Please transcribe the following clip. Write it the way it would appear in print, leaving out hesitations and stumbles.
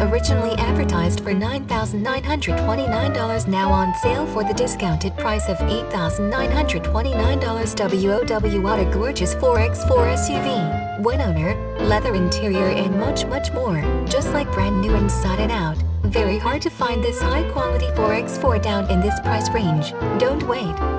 Originally advertised for $9,929, now on sale for the discounted price of $8,929. WOW. What a gorgeous 4x4 SUV. One owner, leather interior and much more. Just like brand new inside and out. Very hard to find this high quality 4x4 down in this price range. Don't wait.